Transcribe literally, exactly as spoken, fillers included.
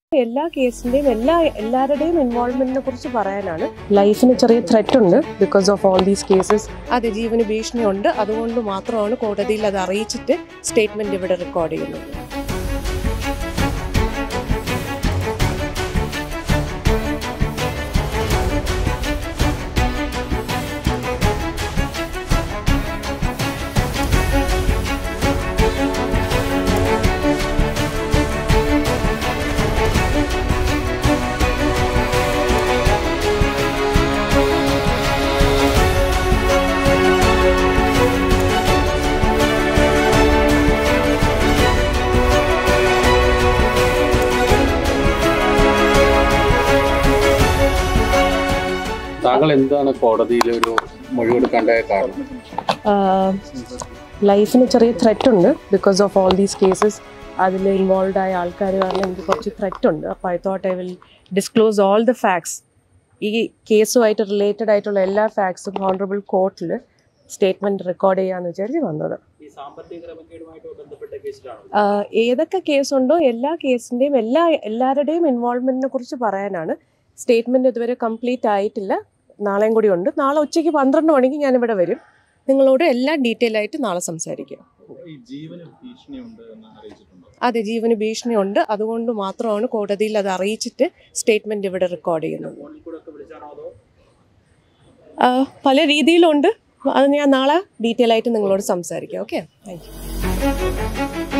എല്ലാ കേസിന്റെയും എല്ലാ എല്ലാവരുടെയും ഇൻവോൾവ്മെന്റിനെ കുറിച്ച് പറയാനാണ്. ലൈഫിന് ചെറിയ ത്രെറ്റ് ഉണ്ട് because of all these cases. അതെ, ജീവന് ഭീഷണിയുണ്ട്. അതുകൊണ്ട് മാത്രമാണ് കോടതിയിൽ അത് അറിയിച്ചിട്ട് സ്റ്റേറ്റ്മെന്റ് ഇവിടെ റെക്കോർഡ് ചെയ്യുന്നത്. താങ്കൾ എന്താണ് കോടതിയിൽ ഒരു മൊഴി കൊടുക്കേണ്ട കാരണം? ലൈഫിന് ചെറിയ ത്രെറ്റ് ഉണ്ട് because of all these cases. അതിൽ ഇൻവോൾവ് ആയ ആൾക്കാർ കാരണം എനിക്ക് കുറച്ച് ത്രെറ്റ് ഉണ്ട്. അപ്പോൾ I thought I will disclose all the facts. ഈ കേസുമായിട്ട് റിലേറ്റഡ് ആയിട്ടുള്ള എല്ലാ ഫാക്ട്സും ഹോണറബിൾ കോർട്ടിൽ സ്റ്റേറ്റ്മെൻറ്റ് റെക്കോർഡ് ചെയ്യാമെന്ന് വിചാരിച്ച് വന്നത്. ഏതൊക്കെ കേസുണ്ടോ എല്ലാ കേസിൻ്റെയും എല്ലാ എല്ലാവരുടെയും ഇൻവോൾവ്മെൻറ്റിനെ കുറിച്ച് പറയാനാണ്. സ്റ്റേറ്റ്മെൻറ്റ് ഇതുവരെ കംപ്ലീറ്റ് ആയിട്ടില്ല. നാളെയും കൂടി ഉണ്ട്. നാളെ ഉച്ചയ്ക്ക് പന്ത്രണ്ട് മണിക്ക് ഞാനിവിടെ വരും. നിങ്ങളോട് എല്ലാം ഡീറ്റെയിൽ ആയിട്ട് നാളെ സംസാരിക്കാം. അതെ, ജീവന് ഭീഷണിയുണ്ട്. അതുകൊണ്ട് മാത്രമാണ് കോടതിയിൽ അത് അറിയിച്ചിട്ട് സ്റ്റേറ്റ്മെൻറ്റ് ഇവിടെ റെക്കോർഡ് ചെയ്യുന്നത്. പല രീതിയിലുണ്ട്. അത് ഞാൻ നാളെ ഡീറ്റെയിൽ ആയിട്ട് നിങ്ങളോട് സംസാരിക്കാം. Okay, thank U.